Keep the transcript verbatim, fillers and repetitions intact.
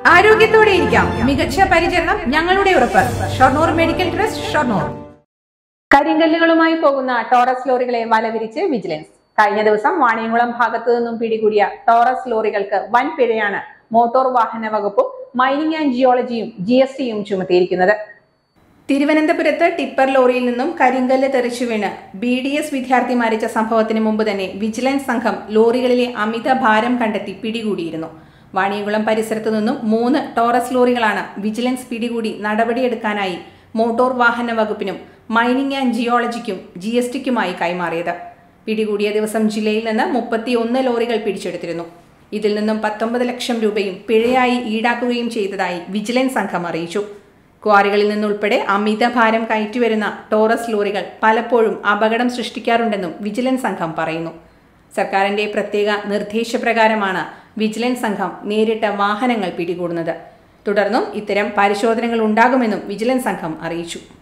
ആരോഗ്യത്തോടെ ഇരിക്കാം. മികച്ച പരിചരണം ഞങ്ങളുടെ ഉറപ്പ്. Shoranur medical trust, Shoranur. കരിങ്കല്ലുകളുമായി പോകുന്ന ടോറസ് ലോറികളെ വലവിരിച്ച് വിജിലൻസ്. കഴിഞ്ഞ ദിവസം വാണിയംകുളം ഭാഗത്തു നിന്നും പിടികൂടിയ ടോറസ് ലോറികൾക്ക് വൻ പിഴയാണ് മോട്ടോർ വാഹന വകുപ്പും മൈനിങ് ആൻഡ് ജിയോളജിയും ജി എസ് ടിയും ചുമത്തിയിരിക്കുന്നത്. തിരുവനന്തപുരത്ത് ടിപ്പർ ലോറിയിൽ നിന്നും കരിങ്കല്ല് തെറിച്ചു വീണ് ബി ഡി എസ് വിദ്യാർത്ഥി മരിച്ച സംഭവത്തിന് മുമ്പ് തന്നെ വിജിലൻസ് സംഘം ലോറികളിലെ അമിത ഭാരം കണ്ടെത്തി പിടികൂടിയിരുന്നു. വാണിയംകുളം പരിസരത്തു നിന്നും മൂന്ന് ടോറസ് ലോറികളാണ് വിജിലൻസ് പിടികൂടി നടപടിയെടുക്കാനായി മോട്ടോർ വാഹന വകുപ്പിനും മൈനിങ് ആൻഡ് ജിയോളജിക്കും ജി എസ് ടിക്കുമായി കൈമാറിയത്. പിടികൂടിയ ദിവസം ജില്ലയിൽ നിന്ന് മുപ്പത്തി ഒന്ന് ലോറികൾ പിടിച്ചെടുത്തിരുന്നു. ഇതിൽ നിന്നും പത്തൊമ്പത് ലക്ഷം രൂപയും പിഴയായി ഈടാക്കുകയും ചെയ്തതായി വിജിലൻസ് സംഘം അറിയിച്ചു. ക്വാറികളിൽ നിന്നുൾപ്പെടെ അമിത ഭാരം കയറ്റിവരുന്ന ടോറസ് ലോറികൾ പലപ്പോഴും അപകടം സൃഷ്ടിക്കാറുണ്ടെന്നും വിജിലൻസ് സംഘം പറയുന്നു. സർക്കാരിന്റെ പ്രത്യേക നിർദ്ദേശപ്രകാരമാണ് വിജിലൻസ് സംഘം നേരിട്ട് വാഹനങ്ങൾ പിടികൂടുന്നത്. തുടർന്നും ഇത്തരം പരിശോധനകൾ ഉണ്ടാകുമെന്നും വിജിലൻസ് സംഘം അറിയിച്ചു.